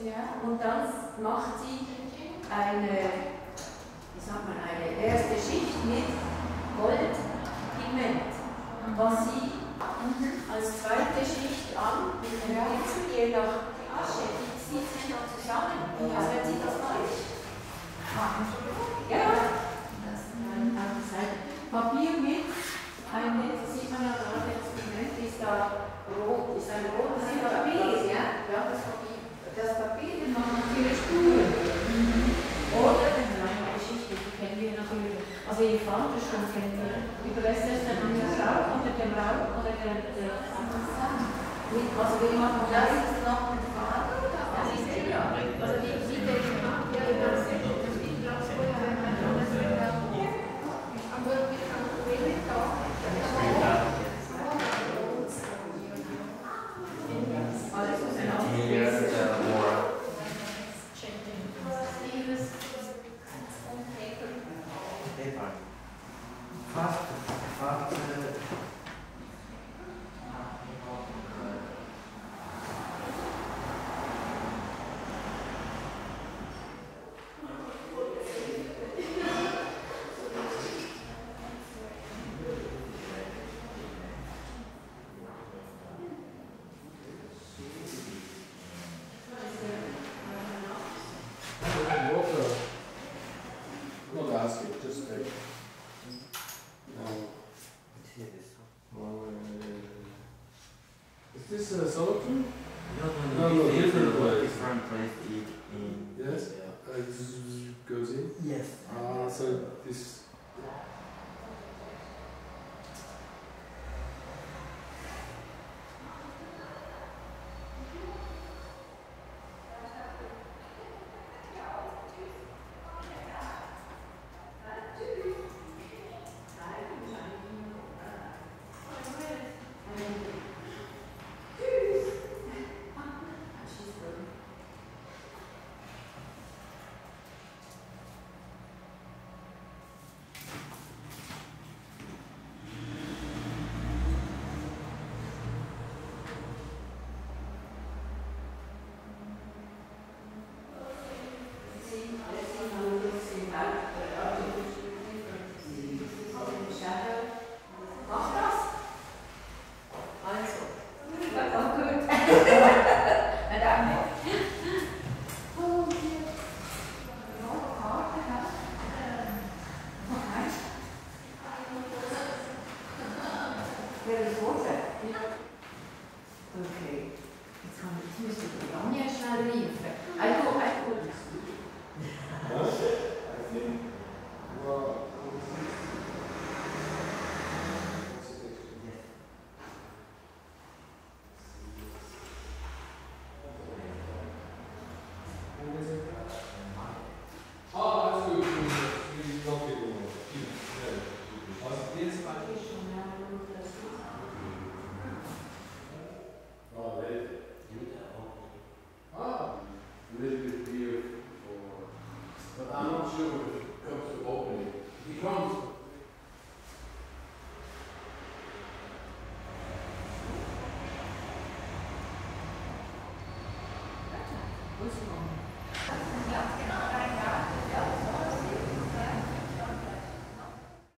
und dann macht sie eine, wie sagt man, eine erste Schicht mit Goldpigment, was sie als zweite Schicht an mit dem Pinsel, je nach Asche, die zieht sich noch zusammen, als wenn sie das neu machen. Ja, das ist eine Seite. Papier mit, das sieht man ja gerade jetzt im Moment, ist da rot, ist ein rotes Papier, ja, das Papier. Das Papier, das macht natürlich Spuren. Oder eine Geschichte, die kennen wir natürlich. Also die Farbe schon kennen wir. Überlässt es dann an der Rauch oder dem Rauch oder der also wir machen das ist noch mit Farbe. Das ist ja. Also wie der Is this a solo tune? No, different place. Different place in. Yes? It goes in? Yes. So this. schnell riefen. Ein gut.